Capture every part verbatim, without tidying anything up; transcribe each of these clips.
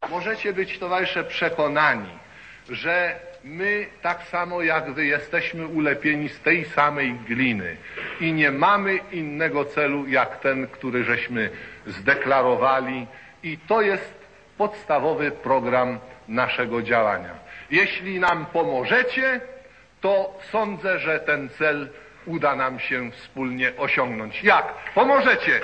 Możecie być, towarzysze, przekonani, że my tak samo jak wy jesteśmy ulepieni z tej samej gliny i nie mamy innego celu jak ten, który żeśmy zdeklarowali, i to jest podstawowy program naszego działania. Jeśli nam pomożecie, to sądzę, że ten cel uda nam się wspólnie osiągnąć. Jak? Pomożecie!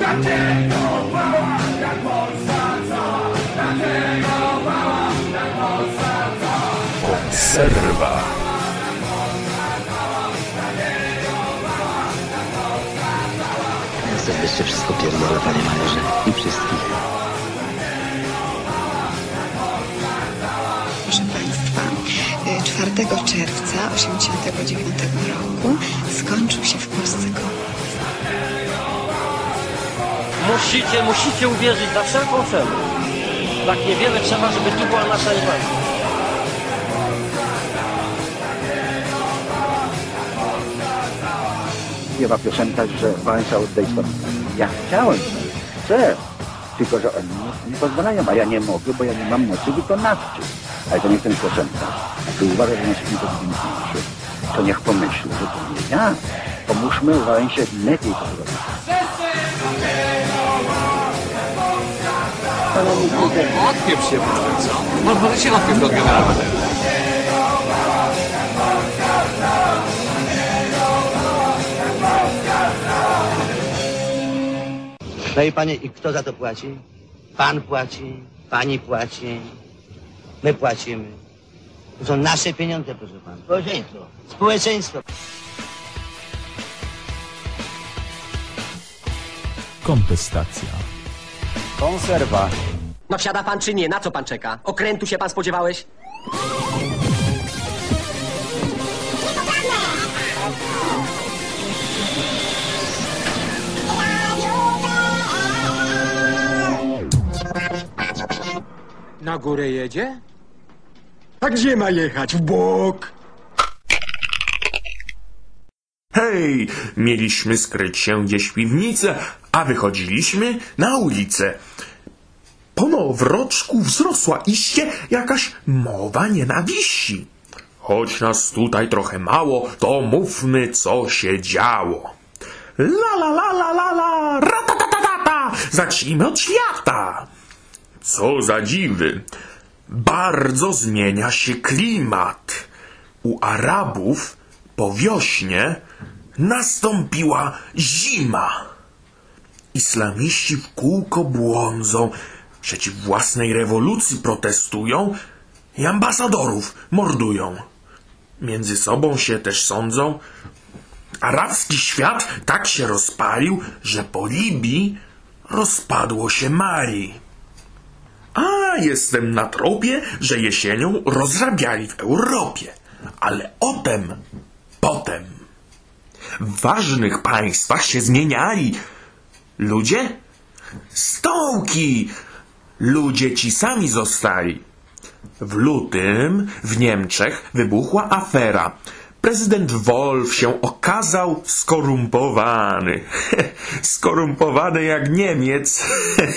Konserwa. Jesteście wszystko pierdolę, panie majorze, i wszystkich. Proszę Państwa, czwartego czerwca osiemdziesiątego dziewiątego roku skończył się w Polsce komunizm. Musicie, musicie uwierzyć za wszelką cenę. Tak niewiele trzeba, żeby tu była nasza inwazja. Śpiewa piosenka, że Wałęsa oddaj stąd. Ja chciałem, chcę, tylko że oni nie pozwalają, a ja nie mogę, bo ja nie mam mocy wykonawczej. Ale to nie ten piosenka. A tu uważa, że nas nie powinniśmy. To niech pomyśli, że to nie ja. Pomóżmy Wałęsie lepiej to zrobić. Odpieprz się, co? Może się odpieprz od generała. No i panie, i kto za to płaci? Pan płaci, pani płaci, my płacimy. To są nasze pieniądze, proszę pana. Społeczeństwo. Społeczeństwo. Kontestacja. Konserwa. No wsiada pan czy nie? Na co pan czeka? Okrętu się pan spodziewałeś? Na górę jedzie? A gdzie ma jechać? W bok? Hej, mieliśmy skryć się gdzieś w piwnicy, a wychodziliśmy na ulicę. Po nowroczku wzrosła iście jakaś mowa nienawiści. Choć nas tutaj trochę mało, to mówmy, co się działo. La la la la la la, ratatatatata, zacznijmy od świata. Co za dziwy, bardzo zmienia się klimat. U Arabów po wiośnie nastąpiła zima. Islamiści w kółko błądzą, przeciw własnej rewolucji protestują i ambasadorów mordują. Między sobą się też sądzą. Arabski świat tak się rozpalił, że po Libii rozpadło się Mali. A jestem na tropie, że jesienią rozrabiali w Europie. Ale o tem potem. W ważnych państwach się zmieniali. Ludzie? Stołki! Ludzie ci sami zostali. W lutym w Niemczech wybuchła afera. Prezydent Wolf się okazał skorumpowany. Skorumpowany jak Niemiec.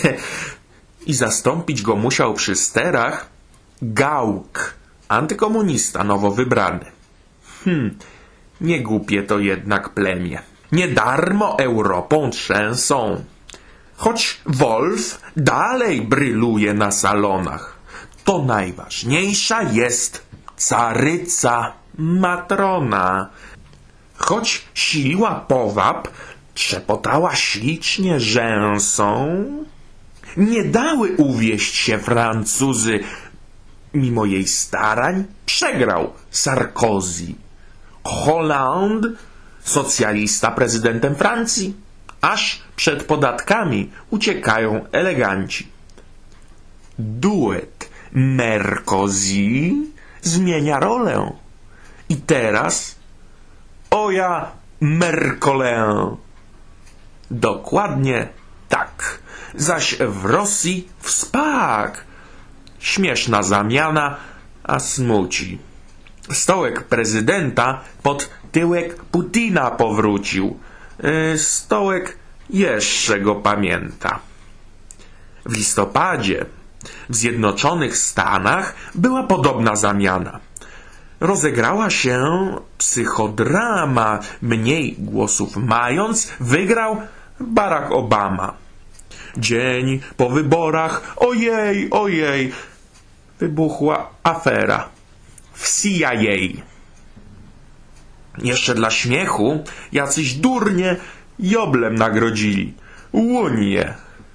I zastąpić go musiał przy sterach Gauck, antykomunista nowo wybrany. Hm, nie głupie to jednak plemię. Nie darmo Europą trzęsą. Choć Wolf dalej bryluje na salonach, to najważniejsza jest caryca matrona. Choć siliła powab, trzepotała ślicznie rzęsą, nie dały uwieść się Francuzy. Mimo jej starań przegrał Sarkozy. Hollande, socjalista prezydentem Francji. Aż przed podatkami uciekają eleganci. Duet Merkozy zmienia rolę. I teraz oja Mercolin. Dokładnie tak. Zaś w Rosji wspak. Śmieszna zamiana, a smuci. Stołek prezydenta pod tyłek Putina powrócił. Stołek jeszcze go pamięta. W listopadzie W Zjednoczonych Stanach była podobna zamiana. Rozegrała się psychodrama. Mniej głosów mając, wygrał Barack Obama. Dzień po wyborach, ojej, ojej, wybuchła afera w C I A. Jeszcze dla śmiechu jacyś durnie joblem nagrodzili Unię.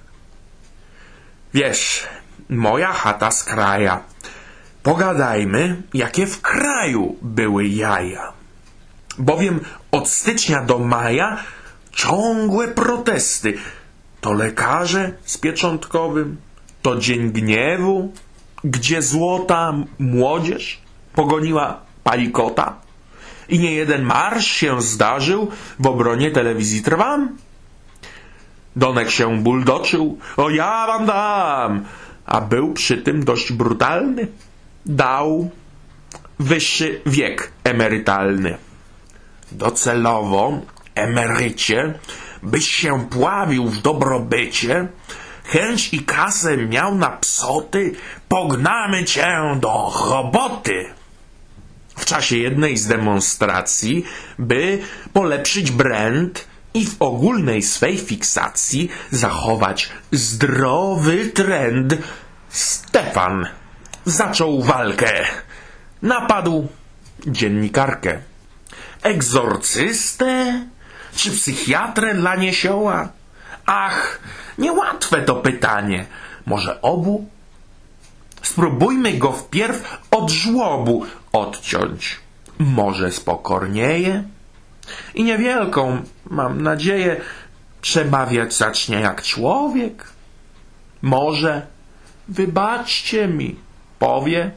Wiesz, moja chata z kraja. Pogadajmy, jakie w kraju były jaja. Bowiem od stycznia do maja ciągłe protesty. To lekarze z pieczątkowym, to dzień gniewu, gdzie złota młodzież pogoniła palikota. I nie jeden marsz się zdarzył w obronie telewizji Trwam. Donek się buldoczył, o ja wam dam, a był przy tym dość brutalny. Dał wyższy wiek emerytalny. Docelowo, emerycie, byś się pławił w dobrobycie, chęć i kasę miał na psoty, pognamy cię do roboty. W czasie jednej z demonstracji, by polepszyć brand i w ogólnej swej fiksacji zachować zdrowy trend, Stefan zaczął walkę. Napadł dziennikarkę. Egzorcystę czy psychiatrę dla niesioła? Ach, niełatwe to pytanie. Może obu? Spróbujmy go wpierw od żłobu odciąć. Może spokornieje? I niewielką, mam nadzieję, przemawiać zacznie jak człowiek. Może, wybaczcie mi, powie.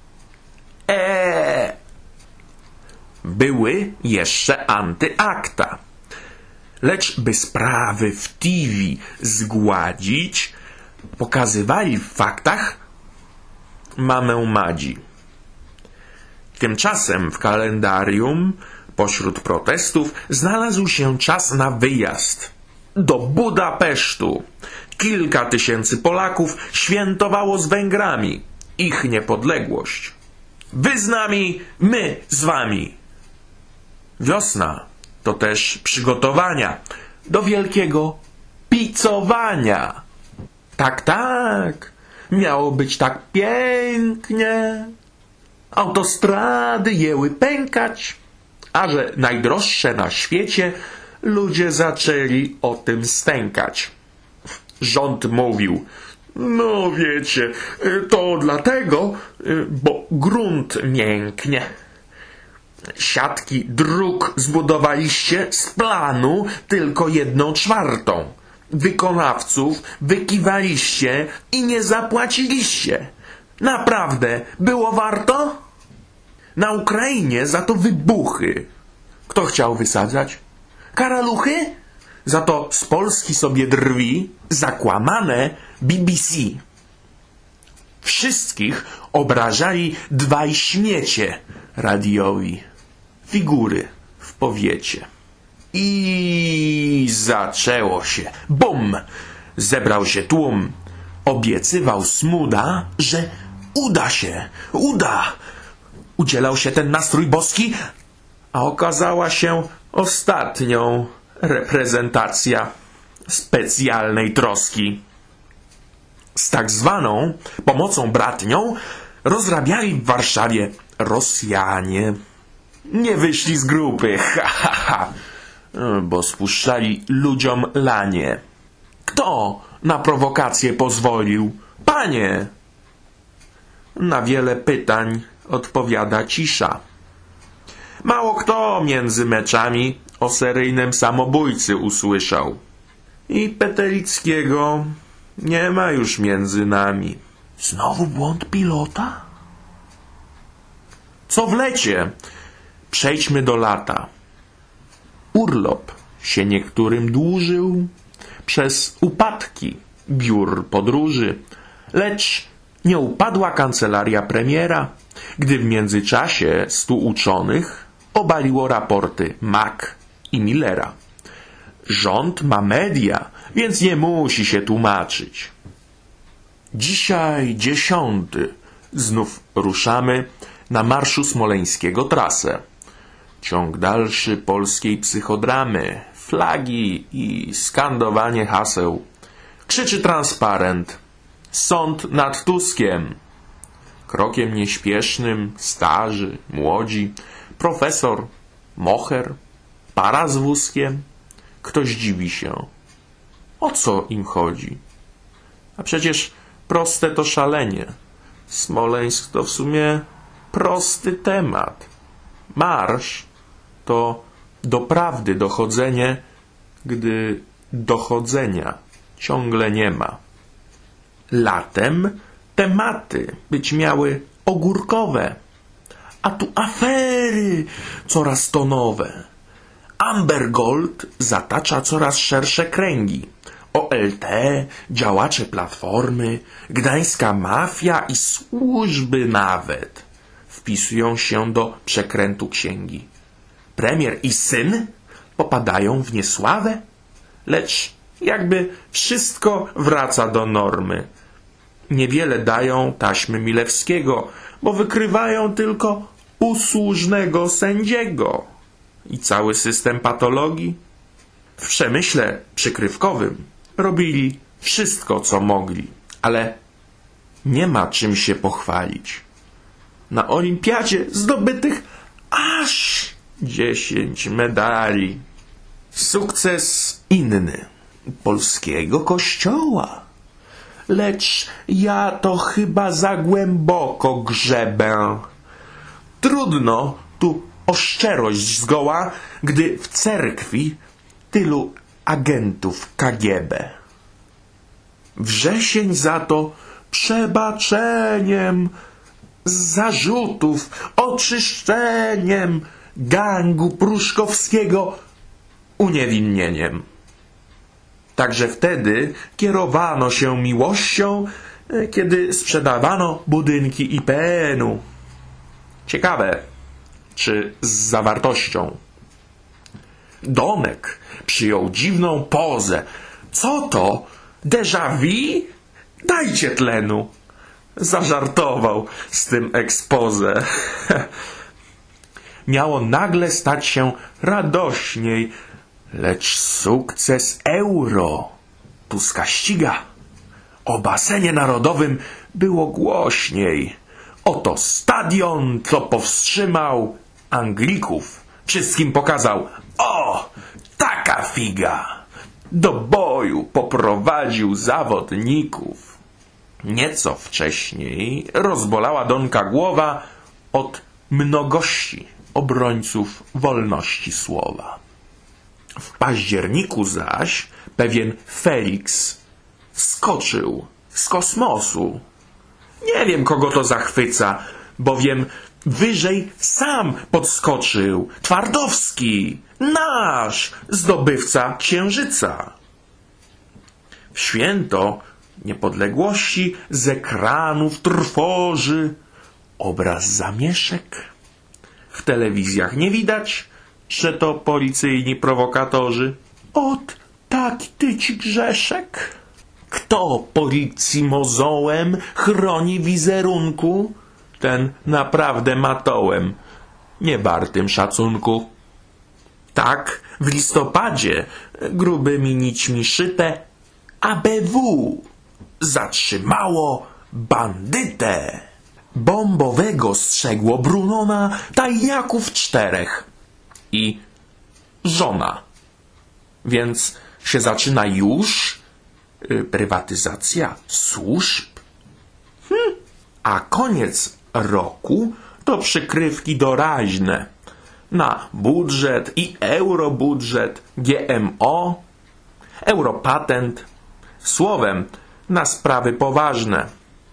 Eee. Były jeszcze antyakta. Lecz by sprawy w T V zgładzić, pokazywali w faktach mamę Madzi. Tymczasem w kalendarium pośród protestów znalazł się czas na wyjazd do Budapesztu. Kilka tysięcy Polaków świętowało z Węgrami ich niepodległość. Wy z nami, my z wami. Wiosna to też przygotowania do wielkiego picowania. Tak, tak, miało być tak pięknie. Autostrady jęły pękać, a że najdroższe na świecie, ludzie zaczęli o tym stękać. Rząd mówił, no wiecie, to dlatego, bo grunt mięknie. Siatki dróg zbudowaliście z planu tylko jedną czwartą. Wykonawców wykiwaliście i nie zapłaciliście. Naprawdę było warto? Na Ukrainie za to wybuchy. Kto chciał wysadzać? Karaluchy? Za to z Polski sobie drwi zakłamane B B C. Wszystkich obrażali dwaj śmiecie radiowi. Figury w powiecie. I zaczęło się. Bum! Zebrał się tłum. Obiecywał Smuda, że uda się, uda. Udzielał się ten nastrój boski, a okazała się ostatnią reprezentacja specjalnej troski. Z tak zwaną pomocą bratnią rozrabiali w Warszawie Rosjanie. Nie wyszli z grupy, ha, ha, ha, bo spuszczali ludziom lanie. Kto na prowokację pozwolił? Panie! Na wiele pytań odpowiada cisza. Mało kto między meczami o seryjnym samobójcy usłyszał. I Petelickiego nie ma już między nami. Znowu błąd pilota? Co w lecie? Przejdźmy do lata. Urlop się niektórym dłużył przez upadki biur podróży, lecz nie upadła kancelaria premiera, gdy w międzyczasie stu uczonych obaliło raporty Mack i Millera. Rząd ma media, więc nie musi się tłumaczyć. Dzisiaj dziesiąty. Znów ruszamy na marszu smoleńskiego trasę. Ciąg dalszy polskiej psychodramy, flagi i skandowanie haseł. Krzyczy transparent. Sąd nad Tuskiem. Krokiem nieśpiesznym starzy, młodzi, profesor, moher, para z wózkiem. Ktoś dziwi się. O co im chodzi? A przecież proste to szalenie. Smoleńsk to w sumie prosty temat. Marsz to do prawdy dochodzenie, gdy dochodzenia ciągle nie ma. Latem tematy być miały ogórkowe, a tu afery coraz to nowe. Amber Gold zatacza coraz szersze kręgi. O L T, działacze Platformy, gdańska mafia i służby nawet wpisują się do przekrętu księgi. Premier i syn popadają w niesławę, lecz jakby wszystko wraca do normy. Niewiele dają taśmy Milewskiego, bo wykrywają tylko usłużnego sędziego. I cały system patologii. W przemyśle przykrywkowym robili wszystko, co mogli, ale nie ma czym się pochwalić. Na olimpiadzie zdobytych aż dziesięć medali. Sukces inny, polskiego kościoła. Lecz ja to chyba za głęboko grzebę. Trudno tu o szczerość zgoła, gdy w cerkwi tylu agentów K G B. Wrzesień za to przebaczeniem zarzutów, oczyszczeniem gangu pruszkowskiego uniewinnieniem. Także wtedy kierowano się miłością, kiedy sprzedawano budynki I P N u. Ciekawe, czy z zawartością. Donek przyjął dziwną pozę. Co to? Déjà vu? Dajcie tlenu. Zażartował z tym expose. Miało nagle stać się radośniej, lecz sukces euro Tuska ściga. O basenie narodowym było głośniej. Oto stadion, co powstrzymał Anglików. Wszystkim pokazał: o, taka figa. Do boju poprowadził zawodników. Nieco wcześniej rozbolała Donka głowa od mnogości obrońców wolności słowa. W październiku zaś pewien Felix skoczył z kosmosu. Nie wiem, kogo to zachwyca, bowiem wyżej sam podskoczył Twardowski, nasz zdobywca Księżyca. W święto niepodległości z ekranów trwoży obraz zamieszek. W telewizjach nie widać, że to policyjni prowokatorzy. Ot taki tyci grzeszek. Kto policji mozołem chroni wizerunku, ten naprawdę matołem, nie wartym szacunku. Tak w listopadzie grubymi nićmi szyte A B W zatrzymało bandytę. Bombowego strzegło Brunona tajniaków czterech i żona. Więc się zaczyna już y, prywatyzacja służb. Hm. A koniec roku to przykrywki doraźne na budżet i eurobudżet, G M O, europatent, słowem na sprawy poważne.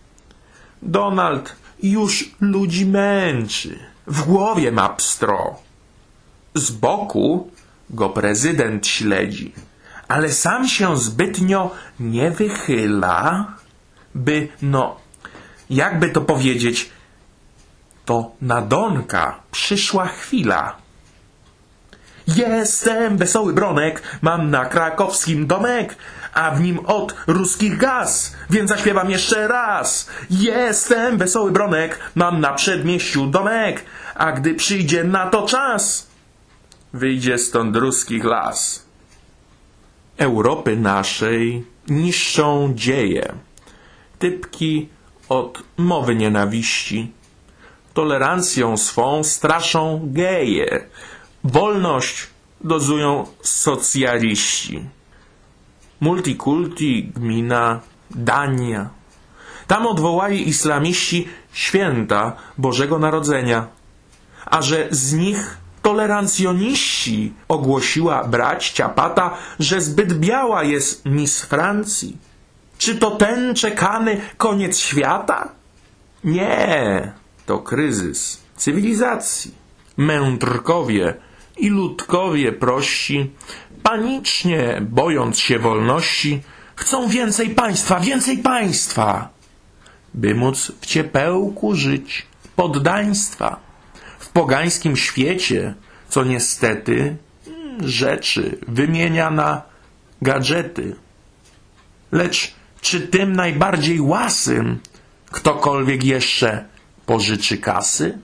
Donald już ludzi męczy, w głowie ma pstro. Z boku go prezydent śledzi, ale sam się zbytnio nie wychyla, by, no, jakby to powiedzieć, to na Donka przyszła chwila. Jestem wesoły Bronek, mam na krakowskim domek, a w nim od ruskich gaz, więc zaśpiewam jeszcze raz. Jestem wesoły Bronek, mam na przedmieściu domek, a gdy przyjdzie na to czas, wyjdzie stąd ruskich las. Europy naszej niszczą dzieje, typki od mowy nienawiści, tolerancją swą straszą geje, wolność dozują socjaliści. Multikulti, gmina, Dania. Tam odwołali islamiści święta Bożego Narodzenia, a że z nich tolerancjoniści ogłosiła brać ciapata, że zbyt biała jest Miss Francji. Czy to ten czekany koniec świata? Nie, to kryzys cywilizacji. Mędrkowie i ludkowie prości, panicznie bojąc się wolności, chcą więcej państwa, więcej państwa, by móc w ciepełku żyć poddaństwa. W pogańskim świecie, co niestety rzeczy wymienia na gadżety. Lecz czy tym najbardziej łasym ktokolwiek jeszcze pożyczy kasy?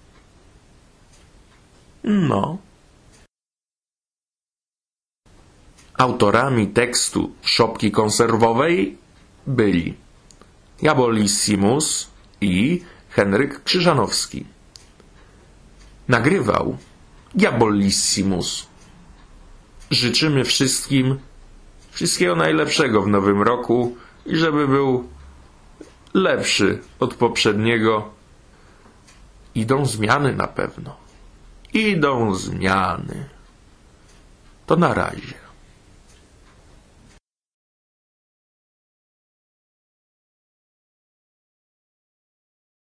No. Autorami tekstu Szopki konserwowej byli Jabolissimus i Henryk Krzyżanowski. Nagrywał Jabolissimus. Życzymy wszystkim wszystkiego najlepszego w nowym roku i żeby był lepszy od poprzedniego. Idą zmiany na pewno. Idą zmiany. To na razie.